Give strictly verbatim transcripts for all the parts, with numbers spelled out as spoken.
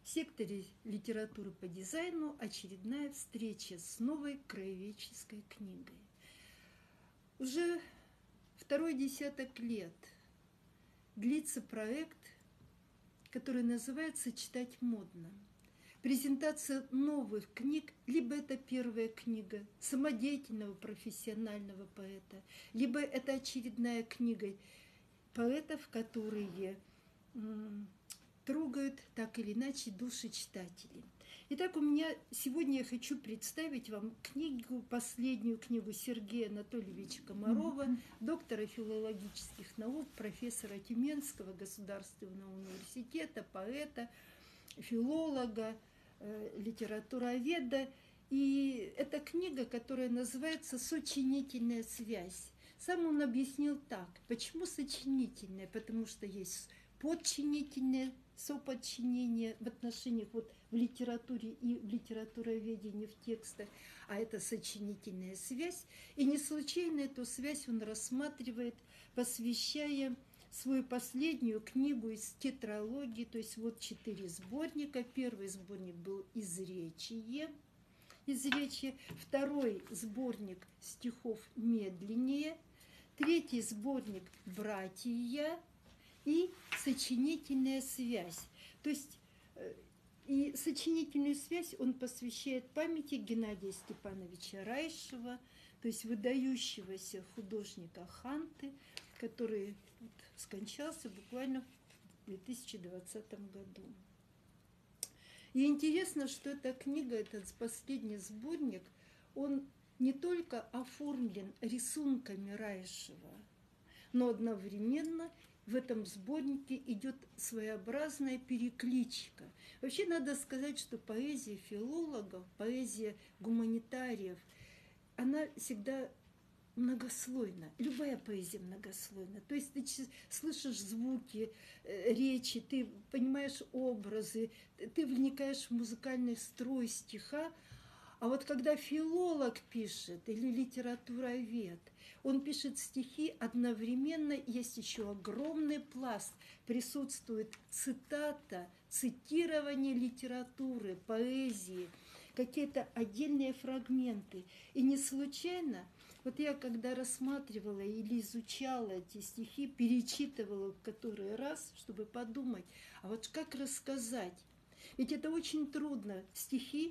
В секторе литературы по дизайну очередная встреча с новой краеведческой книгой. Уже второй десяток лет длится проект, который называется «Читать модно». Презентация новых книг, либо это первая книга самодеятельного профессионального поэта, либо это очередная книга поэтов, которые трогают так или иначе души читателей. Итак, у меня сегодня я хочу представить вам книгу, последнюю книгу Сергея Анатольевича Комарова, доктора филологических наук, профессора Тюменского государственного университета, поэта, филолога, э, литературоведа. И это книга, которая называется «Сочинительная связь». Сам он объяснил так. Почему сочинительная? Потому что есть подчинительное, соподчинение в отношениях вот в литературе и в литературоведении, в текстах, а это сочинительная связь. И не случайно эту связь он рассматривает, посвящая свою последнюю книгу из тетралогии, то есть вот четыре сборника. Первый сборник был «Изречие», «Изречие», второй сборник стихов «Медленнее», третий сборник «Братья» и «Сочинительная связь». То есть и сочинительную связь он посвящает памяти Геннадия Степановича Райшева, то есть выдающегося художника Ханты, который вот скончался буквально в две тысячи двадцатом году. И интересно, что эта книга, этот последний сборник, он не только оформлен рисунками Райшева, но одновременно в этом сборнике идет своеобразная перекличка. Вообще надо сказать, что поэзия филологов, поэзия гуманитариев, она всегда многослойна. Любая поэзия многослойна. То есть ты слышишь звуки, речи, ты понимаешь образы, ты вникаешь в музыкальный строй стиха. А вот когда филолог пишет или литературовед, он пишет стихи, одновременно есть еще огромный пласт, присутствует цитата, цитирование литературы, поэзии, какие-то отдельные фрагменты. И не случайно, вот я когда рассматривала или изучала эти стихи, перечитывала в который раз, чтобы подумать, а вот как рассказать? Ведь это очень трудно, стихи,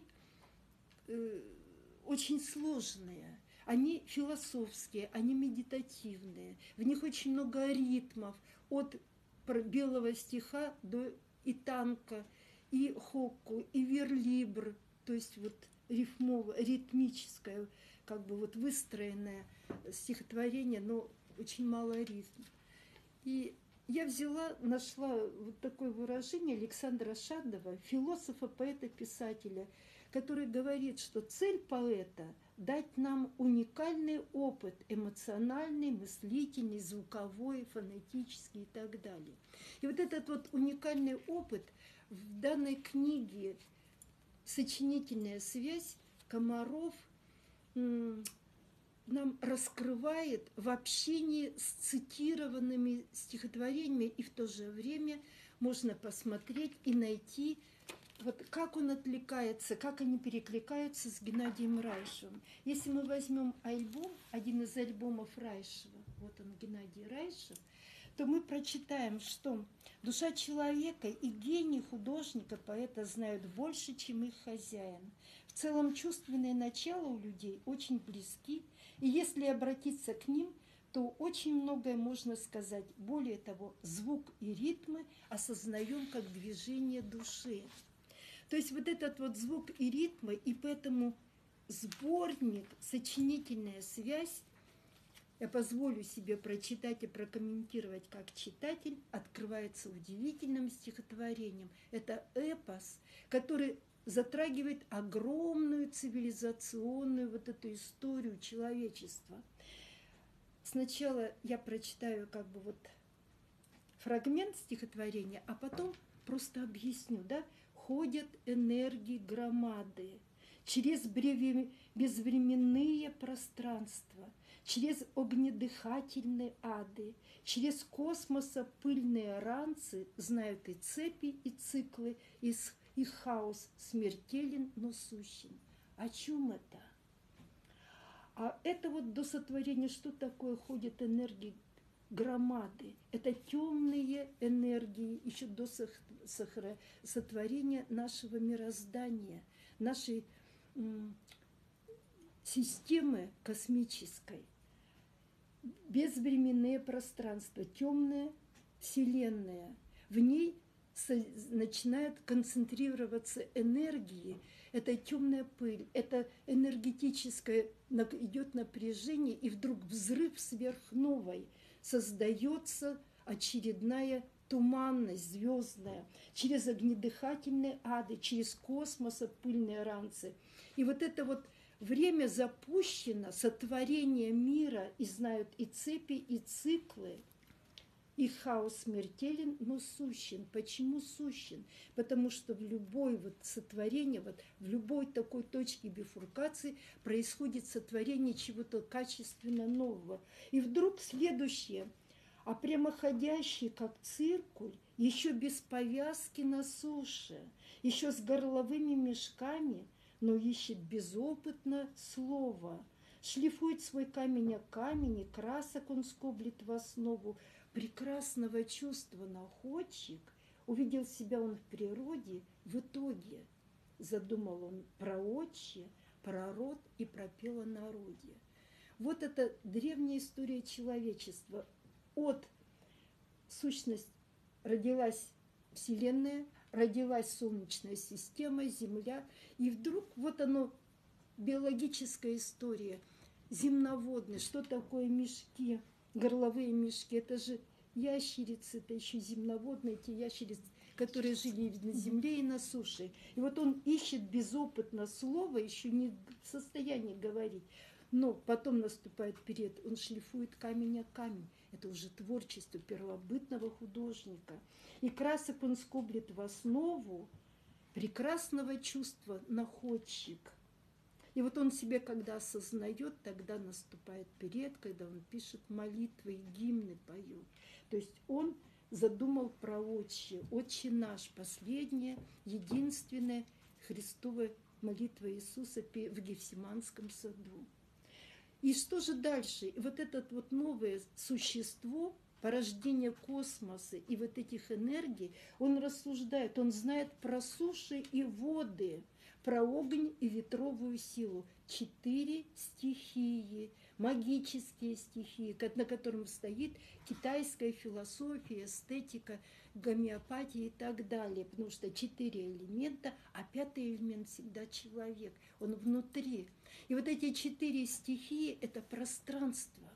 очень сложные, они философские, они медитативные, в них очень много ритмов, от белого стиха до и танка, и хокку, и верлибр, то есть вот рифмовое, ритмическое, как бы вот выстроенное стихотворение, но очень мало ритм. И я взяла, нашла вот такое выражение Александра Шадова, философа, поэта, писателя, который говорит, что цель поэта – дать нам уникальный опыт, эмоциональный, мыслительный, звуковой, фонетический и так далее. И вот этот вот уникальный опыт в данной книге «Сочинительная связь» Комаров нам раскрывает в общении с цитированными стихотворениями, и в то же время можно посмотреть и найти, вот как он отвлекается, как они перекликаются с Геннадием Райшевым. Если мы возьмем альбом, один из альбомов Райшева, вот он, Геннадий Райшев, то мы прочитаем, что душа человека и гений художника, поэта знают больше, чем их хозяин. В целом чувственные начала у людей очень близки, и если обратиться к ним, то очень многое можно сказать. Более того, звук и ритмы осознаем как движение души. То есть вот этот вот звук и ритмы, и поэтому сборник «Сочинительная связь», я позволю себе прочитать и прокомментировать как читатель, открывается удивительным стихотворением. Это эпос, который затрагивает огромную цивилизационную вот эту историю человечества. Сначала я прочитаю как бы вот фрагмент стихотворения, а потом просто объясню, да? Ходят энергии громады через безвременные пространства, через огнедыхательные ады, через космоса пыльные ранцы знают и цепи, и циклы, и И хаос смертелен, но сущен. О чем это? А это вот до сотворения, что такое ходят энергии громады? Это темные энергии еще до сотворения нашего мироздания, нашей системы космической. Безвременное пространство, темная вселенная. В ней начинают концентрироваться энергии. Это темная пыль, это энергетическое, идет напряжение, и вдруг взрыв сверхновой. Создается очередная туманность звездная через огнедыхательные ады, через космос, пыльные ранцы. И вот это вот время запущено, сотворение мира, и знают и цепи, и циклы. И хаос смертелен, но сущен. Почему сущен? Потому что в любой вот сотворении, вот в любой такой точке бифуркации происходит сотворение чего-то качественно нового. И вдруг следующее, а прямоходящий, как циркуль, еще без повязки на суше, еще с горловыми мешками, но ищет безопытно слово. Шлифует свой камень о камень, и красок он скоблит в основу. Прекрасного чувства находчик, увидел себя он в природе, в итоге задумал он про отче, про род и пропел о народе. Вот это древняя история человечества. От сущности родилась Вселенная, родилась Солнечная система, Земля, и вдруг вот оно, биологическая история, земноводная, что такое мешки, горловые мешки, это же ящерицы, это еще земноводные, эти ящерицы, которые жили на земле и на суше. И вот он ищет безопытно слово, еще не в состоянии говорить, но потом наступает период, он шлифует камень о камень. Это уже творчество первобытного художника. И красок он скоблит в основу прекрасного чувства находчик. И вот он себе, когда осознает, тогда наступает период, когда он пишет молитвы и гимны поет. То есть он задумал про Отче. Отче наш, последняя, единственная Христовая молитва Иисуса в Гефсиманском саду. И что же дальше? И вот это вот новое существо, порождение космоса и вот этих энергий, он рассуждает, он знает про суши и воды, про огонь и ветровую силу. Четыре стихии, магические стихии, на котором стоит китайская философия, эстетика, гомеопатия и так далее. Потому что четыре элемента, а пятый элемент всегда человек, он внутри. И вот эти четыре стихии – это пространство.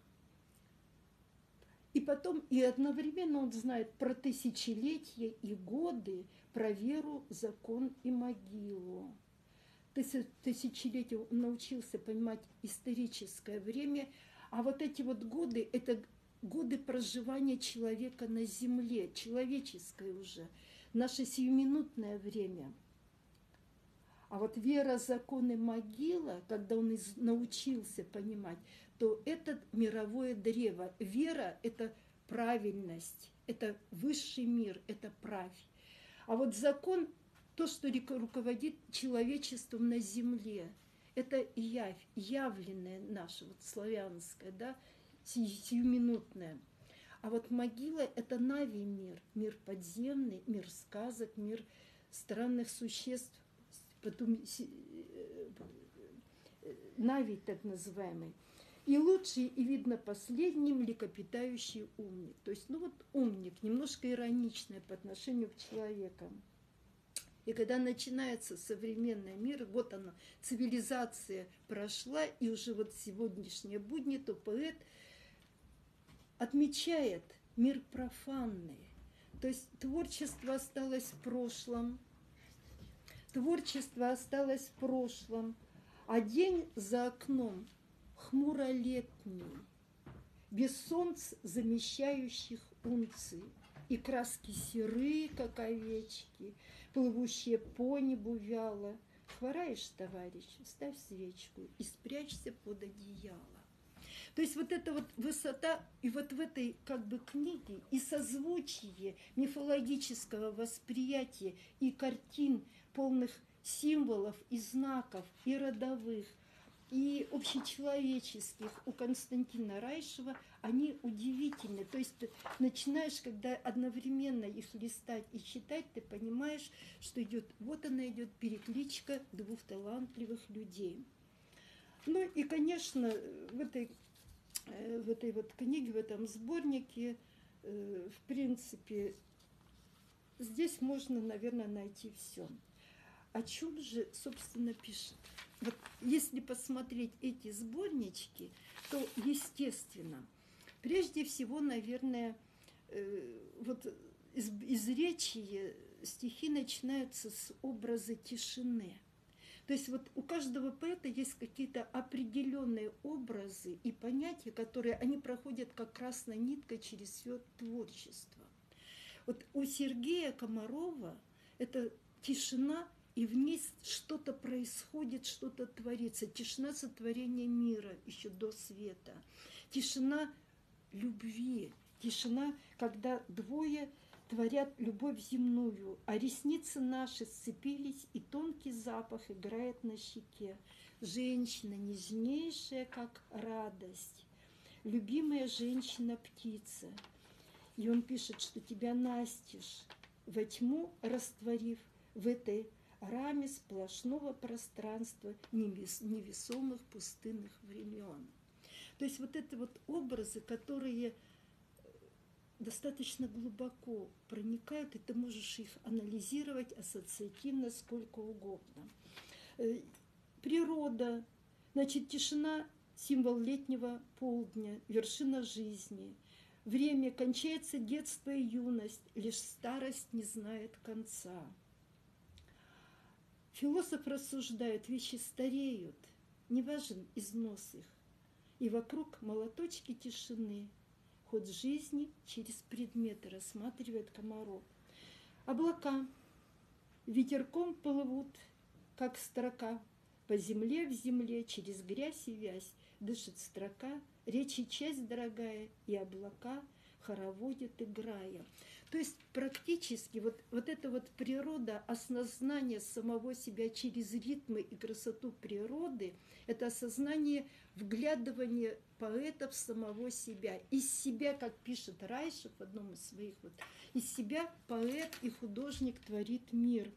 И потом, и одновременно он знает про тысячелетия и годы, про веру, закон и могилу. Тысячелетия он научился понимать историческое время, а вот эти вот годы – это годы проживания человека на земле, человеческое уже, наше сиюминутное время. А вот вера, закон и могила, когда он научился понимать, то это мировое древо. Вера – это правильность, это высший мир, это правь. А вот закон – то, что руководит человечеством на земле, это явь, явленная наша, вот славянская, да, сиюминутная. А вот могила – это Навий мир, мир подземный, мир сказок, мир странных существ, потом Навий так называемый. И лучший, и видно последний, млекопитающий умник. То есть, ну вот умник, немножко ироничный по отношению к человеку. И когда начинается современный мир, вот она, цивилизация прошла, и уже вот сегодняшние будни, то поэт отмечает мир профанный. То есть творчество осталось в прошлом, творчество осталось в прошлом, а день за окном хмуролетний, без солнц замещающих унций, и краски серые, как овечки, плывущие по небу вяло. Хвораешь, товарищ, ставь свечку и спрячься под одеяло. То есть вот эта вот высота, и вот в этой как бы книге и созвучие мифологического восприятия и картин, полных символов и знаков, и родовых, и общечеловеческих у Константина Райшева, они удивительны. То есть ты начинаешь, когда одновременно их листать и читать, ты понимаешь, что идет, вот она идет перекличка двух талантливых людей. Ну и, конечно, в этой, в этой вот книге, в этом сборнике, в принципе, здесь можно, наверное, найти все. О чем же, собственно, пишет? Вот если посмотреть эти сборнички, то, естественно, прежде всего, наверное, вот из, из речи стихи начинаются с образа тишины. То есть вот у каждого поэта есть какие-то определенные образы и понятия, которые они проходят как красная нитка через все творчество. Вот у Сергея Комарова это тишина, и в ней что-то происходит, что-то творится. Тишина сотворения мира еще до света. Тишина любви. Тишина, когда двое творят любовь земную, а ресницы наши сцепились, и тонкий запах играет на щеке. Женщина нежнейшая, как радость, любимая женщина-птица. И он пишет, что тебя настежь, во тьму растворив, в этой раме сплошного пространства невесомых пустынных времен. То есть вот это вот образы, которые достаточно глубоко проникают, и ты можешь их анализировать ассоциативно сколько угодно. Природа, значит, тишина – символ летнего полдня, вершина жизни. Время, кончается детство и юность, лишь старость не знает конца. Философ рассуждает, вещи стареют, не важен износ их, и вокруг молоточки тишины. Ход жизни через предметы рассматривает Комаров. Облака ветерком плывут, как строка, по земле в земле, через грязь и вязь дышит строка, речи часть дорогая, и облака хороводят, играя. То есть практически вот, вот эта вот природа, осознание самого себя через ритмы и красоту природы, это осознание вглядывания поэта в самого себя. Из себя, как пишет Райшев в одном из своих, вот, из себя поэт и художник творит мир.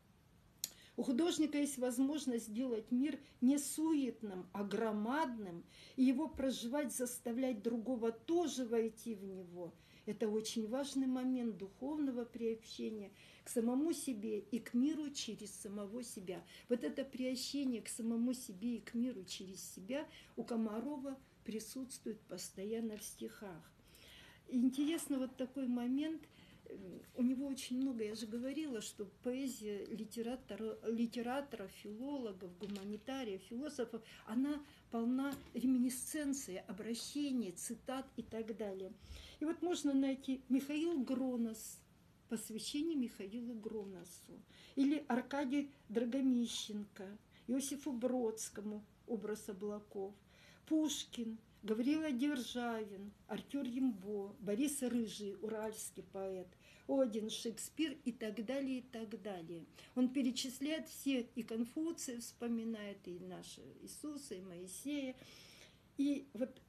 У художника есть возможность сделать мир не суетным, а громадным, и его проживать, заставлять другого тоже войти в него. Это очень важный момент духовного приобщения к самому себе и к миру через самого себя. Вот это приобщение к самому себе и к миру через себя у Комарова присутствует постоянно в стихах. И интересно вот такой момент. У него очень много, я же говорила, что поэзия литератора, литераторов, филологов, гуманитариев, философов, она полна реминисценции, обращений, цитат и так далее. И вот можно найти Михаил Гронос, посвящение Михаилу Гроносу, или Аркадий Драгомищенко, Иосифу Бродскому, образ облаков, Пушкин, Гаврила Державин, Артюр Рембо, Борис Рыжий, уральский поэт, Один, Шекспир и так далее, и так далее. Он перечисляет все, и Конфуция вспоминает, и наши Иисуса, и Моисея. И вот,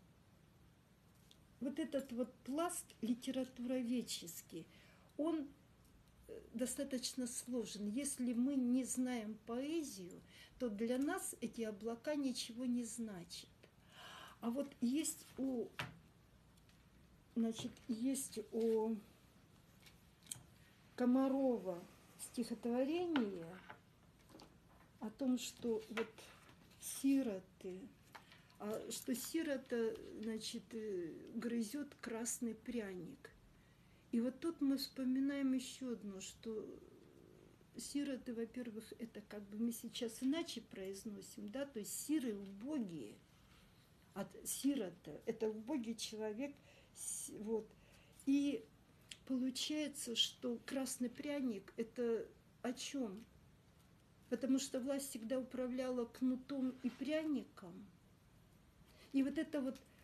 вот этот вот пласт литературоведческий, он достаточно сложен. Если мы не знаем поэзию, то для нас эти облака ничего не значат. А вот есть у, значит, есть у Комарова стихотворение о том, что вот сироты, а что сирота, значит, грызет красный пряник. И вот тут мы вспоминаем еще одно, что сироты, во-первых, это как бы мы сейчас иначе произносим, да, то есть сиры убогие. От сирота, это убогий человек, вот. И получается, что красный пряник – это о чем? Потому что власть всегда управляла кнутом и пряником. И вот это вот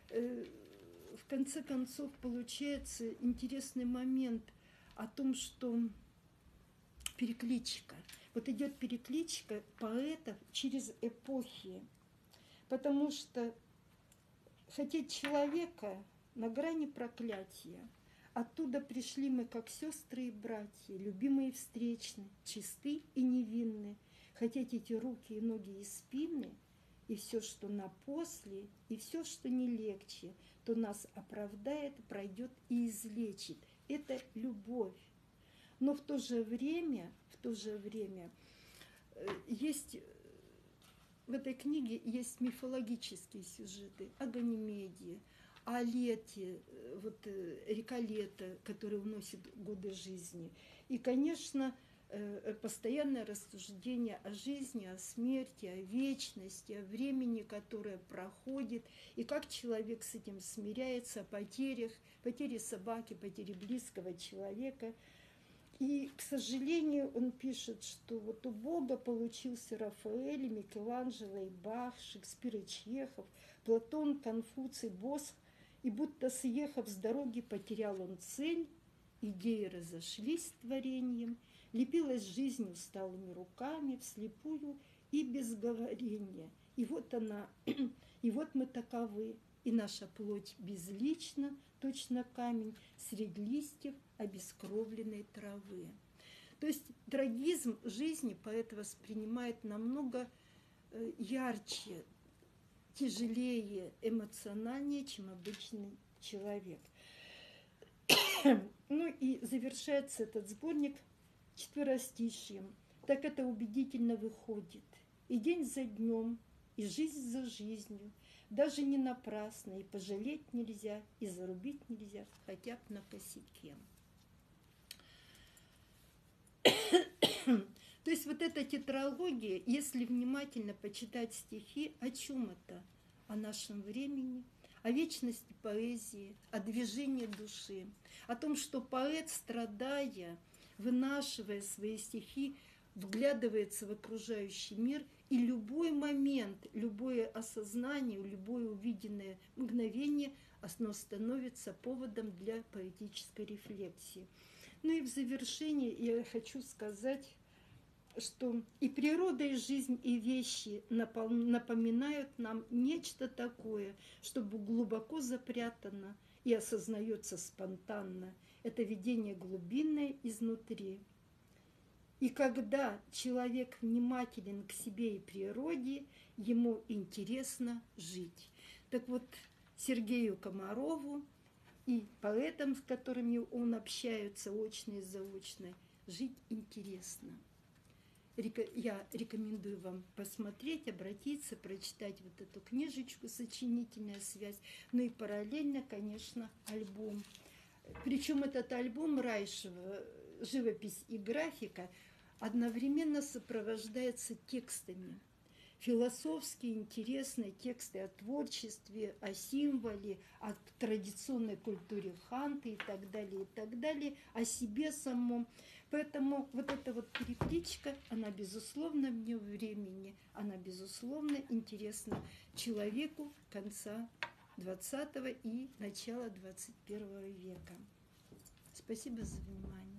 в конце концов получается интересный момент о том, что перекличка. Вот идет перекличка поэтов через эпохи, потому что хотеть человека на грани проклятия. Оттуда пришли мы, как сестры и братья, любимые встречны, чисты и невинны. Хотеть эти руки и ноги и спины, и все, что на после, и все, что не легче, то нас оправдает, пройдет и излечит. Это любовь. Но в то же время, в то же время есть, в этой книге есть мифологические сюжеты о Ганимеде, о лете, вот река Лето, которая уносит годы жизни. И, конечно, постоянное рассуждение о жизни, о смерти, о вечности, о времени, которое проходит, и как человек с этим смиряется, о потерях, потере собаки, потере близкого человека. И, к сожалению, он пишет, что вот у Бога получился Рафаэль, Микеланджело и Бах, Шекспир и Чехов, Платон, Конфуций, Босх, и будто съехав с дороги, потерял он цель, идеи разошлись с творением, лепилась жизнь усталыми руками, вслепую и без говорения. И вот она, и вот мы таковы, и наша плоть безлична, точно камень, среди листьев обескровленной травы. То есть трагизм жизни поэт воспринимает намного ярче, тяжелее, эмоциональнее, чем обычный человек. Ну и завершается этот сборник четверостишьем. Так это убедительно выходит. И день за днем, и жизнь за жизнью, даже не напрасно, и пожалеть нельзя, и зарубить нельзя, хотя бы на косяке. То есть вот эта тетралогия, если внимательно почитать стихи, о чем это? О нашем времени, о вечности поэзии, о движении души, о том, что поэт, страдая, вынашивая свои стихи, вглядывается в окружающий мир, и любой момент, любое осознание, любое увиденное мгновение, оно становится поводом для поэтической рефлексии. Ну и в завершение я хочу сказать, что и природа, и жизнь, и вещи напоминают нам нечто такое, что глубоко запрятано и осознается спонтанно. Это видение глубинное изнутри. И когда человек внимателен к себе и природе, ему интересно жить. Так вот, Сергею Комарову и поэтам, с которыми он общается очно и заочно, жить интересно. Я рекомендую вам посмотреть, обратиться, прочитать вот эту книжечку «Сочинительная связь», ну и параллельно, конечно, альбом. Причем этот альбом Райшева «Живопись и графика» одновременно сопровождается текстами. Философские, интересные тексты о творчестве, о символе, о традиционной культуре ханты и так далее, и так далее, о себе самом. Поэтому вот эта вот перекличка, она, безусловно, вне времени, она, безусловно, интересна человеку конца двадцатого и начала двадцать первого века. Спасибо за внимание.